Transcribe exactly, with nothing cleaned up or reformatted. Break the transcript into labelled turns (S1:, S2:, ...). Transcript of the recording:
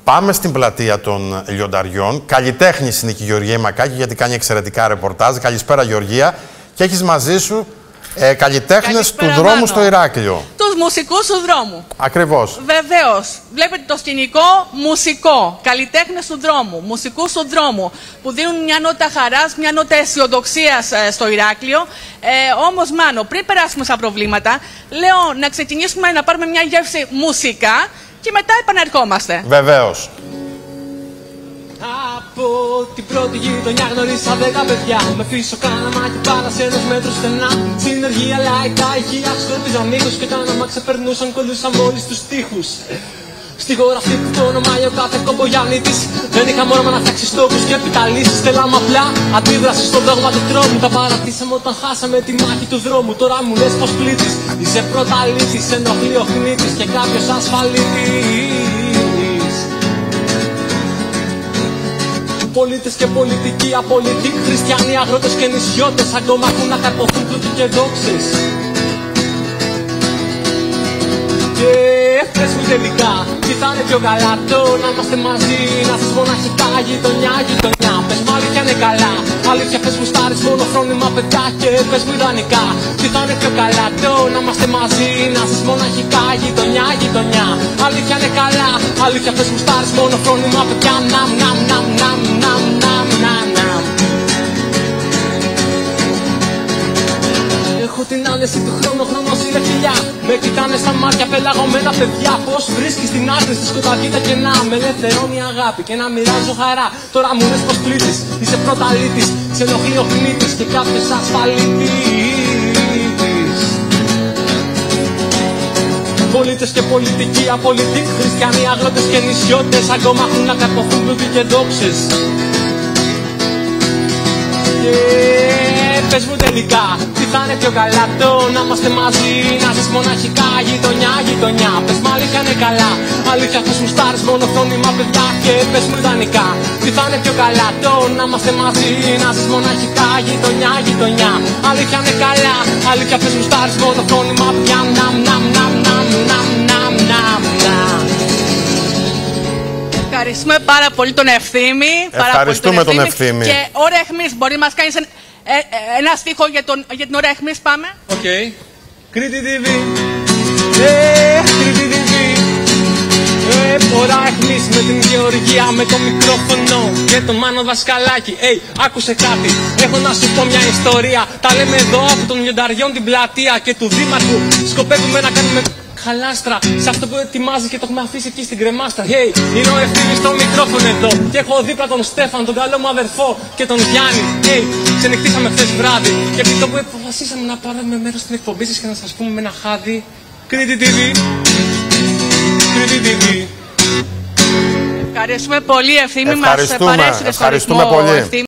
S1: Πάμε στην πλατεία των Λιονταριών. Καλλιτέχνης είναι και η Γεωργία Μακάκη, γιατί κάνει εξαιρετικά ρεπορτάζ. Καλησπέρα, Γεωργία. Και έχεις μαζί σου ε, καλλιτέχνες του δρόμου Μάνο. Στο Ηράκλειο.
S2: Τους μουσικούς του δρόμου.
S1: Ακριβώς.
S2: Βεβαίως. Βλέπετε το σκηνικό μουσικό. Καλλιτέχνες του δρόμου. Μουσικούς του δρόμου. Που δίνουν μια νότα χαράς, μια νότα αισιοδοξίας ε, στο Ηράκλειο. Ε, όμως, Μάνο, πριν περάσουμε στα προβλήματα, λέω να ξεκινήσουμε να πάρουμε μια γεύση μουσικά και μετά επαναρχόμαστε.
S1: Βεβαίως.
S3: Από την πρώτη γειτονιά γνωρίσα δέκα παιδιά. Με φύσο καναμάκι πάρα σε ενός μέτρου στενά. Συνεργεία, λαϊκά, ηχεία, σκορπίζαν μήκος και τα όνομα ξεπερνούσαν, κολλούσαν μόλις τους τοίχους. Στη χώρα αυτή που το όνομάει ο κάθε κομπογιάννητης. Δεν είχα μόνο να φτιάξει στόχους και επικαλήσεις. Θέλαμε απλά αντίδραση στο δόγμα του τρόμου. Τα παρατήσαμε όταν χάσαμε τη μάχη του δρόμου. Τώρα μου λες πως πλήττεις. Είσαι πρωταλήτης, ενοχλεί ο χνήτης και κάποιος ασφαλίτης. Πολίτες και πολιτικοί, απολυτικοί, χριστιανοί, αγρότες και νησιώτες ακόμα έχουν να καρποθούν πλούτη και δόξες. Και πες μου τελικά, τι θα είναι πιο καλά το να είμαστε μαζί, να ζεις μοναχικά γειτονιά, γειτονιά. Πες μου αλήθεια είναι καλά, αλήθεια πες μου στάρεις μόνο φρόνημα παιδιά και πες μου ιδανικά. Τι θα είναι πιο καλά το να είμαστε μαζί, να ζεις μοναχικά γειτονιά, γειτονιά. Αλήθεια είναι καλά, αλήθεια πες μου στάρεις μόνο φρόνημα παιδιά. Ναμ, ναμ, ναμ, ναμ, ναμ, ναμ, ναμ, ναμ. Έχω την άνεση του χρόνου, χρόνος είναι φιλιά. Με κοιτάνε στα μάτια πελαγωμένα παιδιά. Πώς βρίσκεις την άκρη στη σκοτάδι τα κενά. Με ελευθερώνει η αγάπη και να μοιράζω χαρά. Τώρα μου λες πως πλήττεις, είσαι πρωταλήτης. Σε ενοχλεί ο χνήτης και κάποιος ασφαλίτης. Πολίτες και πολιτικοί, απολυτικοί, χριστιανοί, αγρότες και νησιώτες ακόμα έχουν να καρποθούν πλούτη και δόξες. Και πες μου τελικά, τι θα είναι πιο καλά το να είμαστε μαζί, να ζεις μοναχικά γειτονιά, γειτονιά. Πες μου αλήθεια είναι καλά, αλήθεια πες μου στάρεις μόνο φρόνημα παιδιά και πες μου ιδανικά. Τι θα είναι πιο καλά το να είμαστε μαζί, να ζεις μοναχικά γειτονιά, γειτονιά. Αλήθεια είναι καλά, αλήθεια πες μου στάρεις μόνο φρόνημα παιδιά. Ναμ, ναμ, ναμ, ναμ, ναμ, ναμ, ναμ, ναμ.
S2: Ευχαριστούμε πάρα πολύ τον Ευθύμη.
S1: Ευχαριστούμε τον Ευθύμη.
S2: Και ωραία αιχμής, μπορεί να μας κάνεις ένα, ε, ε, ένα στίχο για, τον, για την ωραία αιχμής, πάμε.
S3: Οκ. Okay. Κρήτη τι βι. Ε, Κρήτη τι βι. Ε, ωραία αιχμής με την Γεωργία, με το μικρόφωνο και τον Μάνο Δασκαλάκη. Ει, άκουσε κάτι, έχω να σου πω μια ιστορία. Τα λέμε εδώ από των Λιονταριών την πλατεία και του Δήμαρχου. Σκοπεύουμε να κάνουμε χαλάστρα σε αυτό που ετοιμάζει και το έχουμε αφήσει εκεί στην κρεμάστρα. Hey, είναι ο Ευθύμης στο μικρόφωνο εδώ. Και έχω δίπλα τον Στέφαν, τον καλό μου αδερφό και τον Γιάννη. Hey, ξενυχτήσαμε χθες βράδυ. Και επί το που αποφασίσαμε να πάρουμε μέρος στην εκπομπή σας και να σας πούμε με ένα χάδι. Κρήτη τι βι. Κρήτη τι βι.
S2: Ευχαριστούμε πολύ, Ευθύμη. Μας
S1: Ευχαριστούμε,
S2: παρέσυρε στο
S1: ευχαριστούμε
S2: ρυθμό,
S1: πολύ.
S2: Ευθύμη.